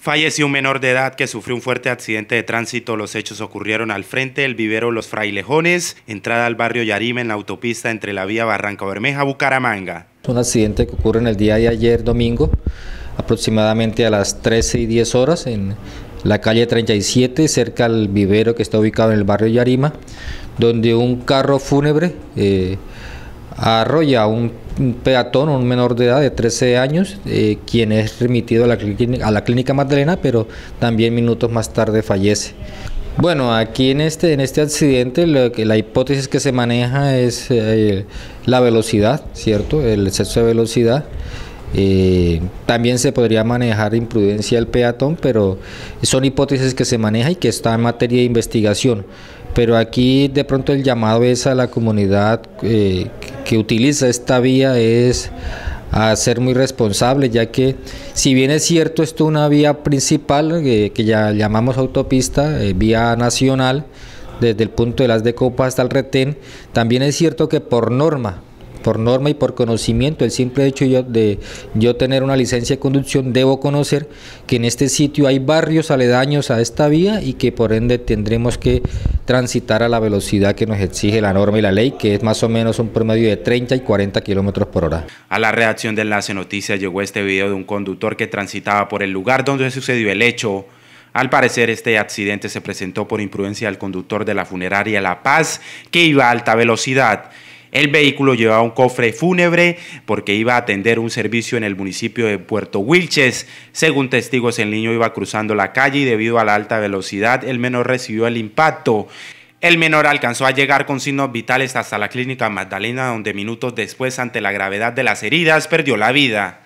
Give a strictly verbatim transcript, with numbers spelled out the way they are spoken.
Falleció un menor de edad que sufrió un fuerte accidente de tránsito. Los hechos ocurrieron al frente del vivero Los Frailejones, entrada al barrio Yarima en la autopista entre la vía Barranca Bermeja-Bucaramanga. Un accidente que ocurre en el día de ayer domingo, aproximadamente a las trece y diez horas, en la calle treinta y siete, cerca al vivero que está ubicado en el barrio Yarima, donde un carro fúnebre eh, arrolla a un peatón, un menor de edad de trece años, eh, quien es remitido a la, clínica, a la clínica Magdalena, pero también minutos más tarde fallece. Bueno, aquí en este, en este accidente lo que, la hipótesis que se maneja es eh, la velocidad, ¿cierto? El exceso de velocidad. Eh, también se podría manejar imprudencia del peatón, pero son hipótesis que se manejan y que están en materia de investigación. Pero aquí de pronto el llamado es a la comunidad eh, que utiliza esta vía es a ser muy responsable, ya que si bien es cierto esto es una vía principal eh, que ya llamamos autopista, eh, vía nacional, desde el punto de las de Copa hasta el retén, también es cierto que por norma, por norma y por conocimiento, el simple hecho yo de yo tener una licencia de conducción, debo conocer que en este sitio hay barrios aledaños a esta vía y que por ende tendremos que transitar a la velocidad que nos exige la norma y la ley, que es más o menos un promedio de treinta y cuarenta kilómetros por hora. A la redacción de Enlace Noticias llegó este video de un conductor que transitaba por el lugar donde sucedió el hecho. Al parecer, este accidente se presentó por imprudencia del conductor de la funeraria La Paz, que iba a alta velocidad. El vehículo llevaba un cofre fúnebre porque iba a atender un servicio en el municipio de Puerto Wilches. Según testigos, el niño iba cruzando la calle y debido a la alta velocidad, el menor recibió el impacto. El menor alcanzó a llegar con signos vitales hasta la clínica Magdalena, donde minutos después, ante la gravedad de las heridas, perdió la vida.